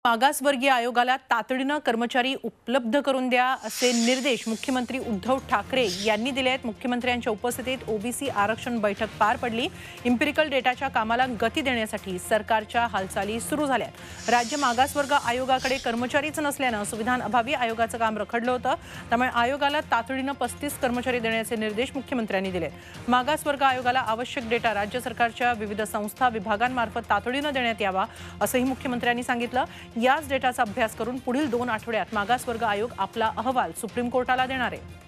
मागासवर्गीय आयोगाला तातडीनं कर्मचारी उपलब्ध करून द्या असे निर्देश मुख्यमंत्री उद्धव ठाकरे यांनी दिले आहेत। मुख्यमंत्र्यांच्या उपस्थितीत ओबीसी आरक्षण बैठक पार पडली। इम्पिरिकल डेटाच्या कामाला गती देण्यासाठी सरकारच्या हालचाली सुरू झाल्या। राज्य मागासवर्ग आयोगाकडे कर्मचारीच नसल्याने संविधान अभावी आयोगाचं काम रखडलं होतं। त्यामुळे आयोगाला तातडीनं 35 कर्मचारी देण्याचे निर्देश मुख्यमंत्र्यांनी दिले। मागासवर्ग आयोगाला आवश्यक डेटा राज्य सरकारच्या विविध संस्था विभागांमार्फत तातडीनं देण्यात यावा असंही मुख्यमंत्र्यांनी सांगितलं। याच डेटाचा अभ्यास करून पुढील 2 आठवड्यात मागासवर्ग आयोग आपला अहवाल सुप्रीम कोर्टाला देणार आहे।